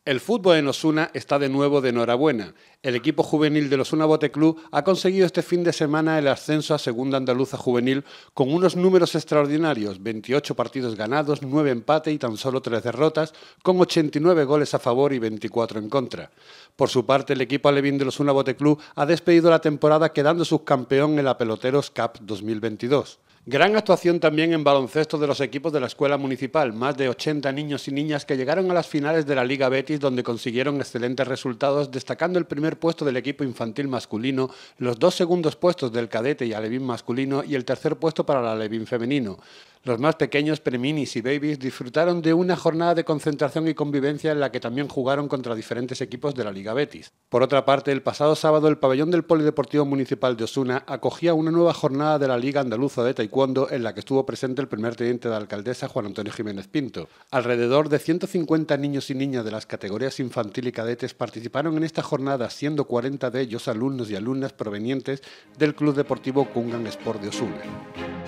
El fútbol en Osuna está de nuevo de enhorabuena. El equipo juvenil del Osuna Bote Club ha conseguido este fin de semana el ascenso a Segunda Andaluza Juvenil con unos números extraordinarios: 28 partidos ganados, 9 empates y tan solo 3 derrotas, con 89 goles a favor y 24 en contra. Por su parte, el equipo alevín del Osuna Bote Club ha despedido la temporada quedando subcampeón en la Peloteros Cup 2022. Gran actuación también en baloncesto de los equipos de la escuela municipal, más de 80 niños y niñas que llegaron a las finales de la Liga Betis, donde consiguieron excelentes resultados, destacando el primer puesto del equipo infantil masculino, los 2 segundos puestos del cadete y alevín masculino y el tercer puesto para el alevín femenino. Los más pequeños, preminis y babies, disfrutaron de una jornada de concentración y convivencia en la que también jugaron contra diferentes equipos de la Liga Betis. Por otra parte, el pasado sábado el pabellón del Polideportivo Municipal de Osuna acogía una nueva jornada de la Liga Andaluza de Taekwondo en la que estuvo presente el primer teniente de la alcaldesa, Juan Antonio Jiménez Pinto. Alrededor de 150 niños y niñas de las categorías infantil y cadetes participaron en esta jornada, siendo 40 de ellos alumnos y alumnas provenientes del Club Deportivo Kungan Sport de Osuna.